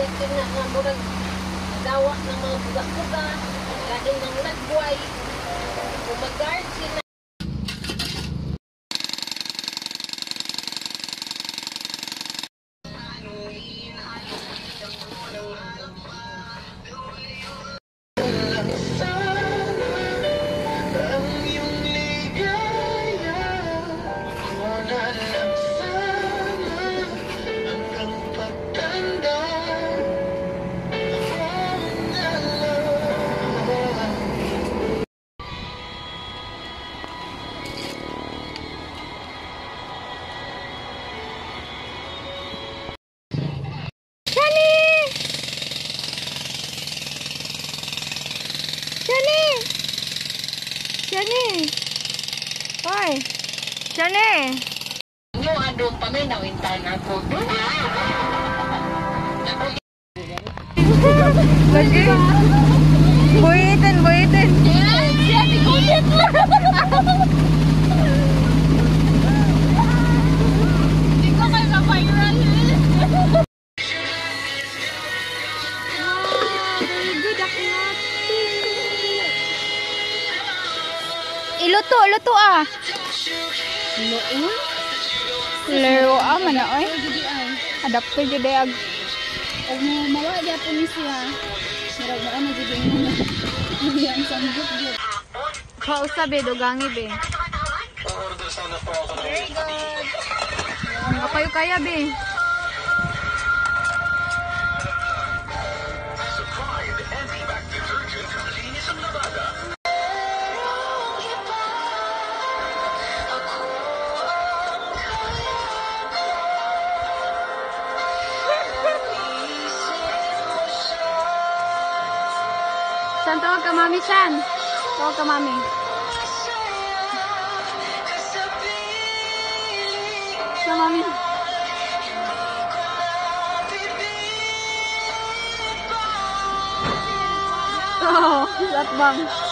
Nagtin na nga murag dawa ng mga buga-buga, lagi ng lagway, umagard sila. Shani! Hoy! Shani! Ano adong paminaw intan ako. Lagi! Buhitin! Buhitin! Siya, tikulit lang! Hindi ko kayo na-viral eh! Very good aklat! Iluto! Luto ah! Noon? Lero ah! Manaoy! Adapter dyan ag. Huwag mo mawa dyan po ni siya. Marag na ano dyan mo. Yan sa mga dyan. Kausa be, dugangi be. Very good! Kayo kaya be. San, tawag ka mami, San. Tawag ka mami. Sa mami. Oh, lat bang.